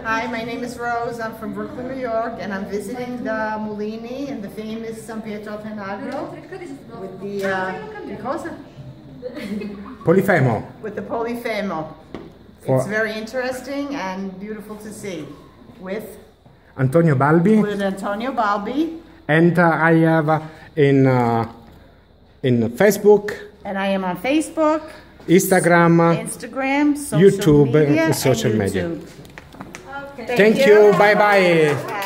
Hi, my name is Rose. I'm from Brooklyn, New York, and I'm visiting the Mulini and the famous San Pietro al Tanagro with the cosa? Polifemo. With the Polifemo. It's very interesting and beautiful to see. With Antonio Balbi. With Antonio Balbi. And I have in Facebook. And I am on Facebook, Instagram, social YouTube, media, and social media. YouTube. Thank you. Bye bye.